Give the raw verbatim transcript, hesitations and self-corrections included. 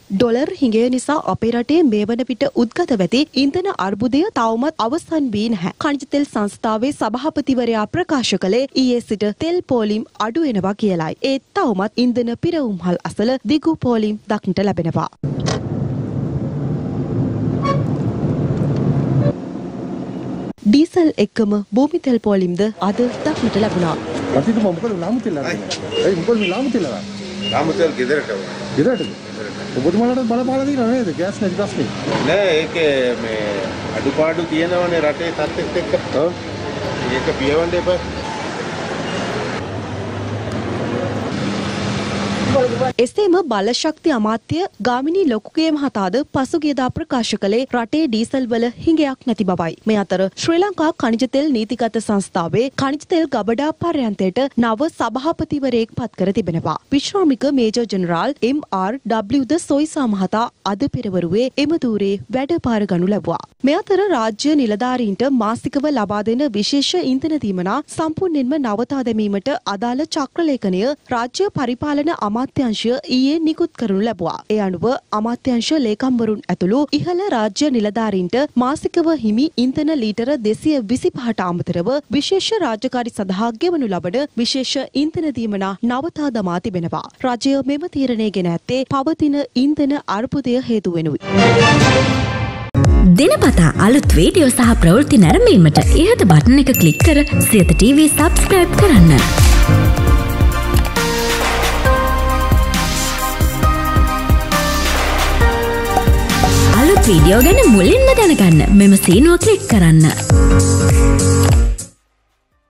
Dollar හිඟය නිසා අපේ රටේ මේ වන විට උද්ගත වෙති ඉන්ධන අර්බුදය තවමත් අවසන් වී නැහැ. khනිජ තෙල් සංස්ථාවේ සභාපතිවරයා ප්‍රකාශ කළේ ඊයේ සිට තෙල් පෝලිම් අඩු වෙනවා කියලයි. ඒත් තවමත් ඉන්ධන පිරවුම්හල් අසල දිගු පෝලිම් දක්නට ලැබෙනවා. ඩීසල් එක්කම භූමි තෙල් පෝලිම්ද අද දක්නට ලැබුණා. රසිත මොකද ලාමු තෙල් අරගෙන? ඒ මොකද මේ ලාමු තෙල් අරගෙන? ලාමු තෙල් ගෙදරට වුණා. ගෙදරට? ඔබතුමාලට බලපාලා තියෙනව නේද? ගෑස් නැති ප්‍රශ්නේ. නෑ ඒකේ මේ අඩුපාඩු තියෙනවනේ රටේ තත්ත්වෙත් එක්ක. ඔව්. ඒක පියවන්න එපා. එසේම බලශක්ති අමාත්‍ය ගාමිණී ලොකුගේ මහතාද පසුගියදා ප්‍රකාශ කළේ රටේ ඩීසල් වල හිඟයක් නැති බවයි. මේ අතර ශ්‍රී ලංකා khනිජ තෙල් නීතිගත සංස්ථාවේ khනිජ තෙල් ගබඩා පර්යන්තයට නව සභාපතිවරයෙක් පත් කර තිබෙනවා. විශ්‍රාමික major general M R W de Zoysa මහතා අද පෙරවරුවේ එම ධූරේ වැඩපාර ගනු ලැබුවා. මේ අතර රාජ්‍ය නිලධාරීන්ට මාසිකව ලබා දෙන විශේෂ ඉන්ධන දීමනා සම්පූර්ණයෙන්ම නවතා දැමීමට අදාළ චක්‍රලේඛනය රාජ්‍ය පරිපාලන අමාත්‍යාංශය ඊයේ නිකුත් කරනු ලැබුවා. ඒ අනුව අමාත්‍යාංශ ලේකම්වරුන් ඇතුළු ඉහළ රාජ්‍ය නිලධාරීන්ට මාසිකව හිමි ඉන්ධන ලීටර දෙසිය විසිපහට අමතරව විශේෂ රාජකාරි සඳහා ගෙවනු ලබන විශේෂ ඉන්ධන දීමනා නවතා දමා තිබෙනවා. රජය මෙම තීරණය ගෙන ඇත්තේ පවතින ඉන්ධන අර්බුදය හේතුවෙනුයි. දිනපතා අලුත් වීඩියෝ සහ ප්‍රවෘත්ති නැරඹීමට ඉහත බටන් එක ක්ලික් කර සියත ටීවී සබ්ස්ක්‍රයිබ් කරන්න. අලුත් වීඩියෝ ගැන මුලින්ම දැනගන්න මෙම සීනුව ක්ලික් කරන්න.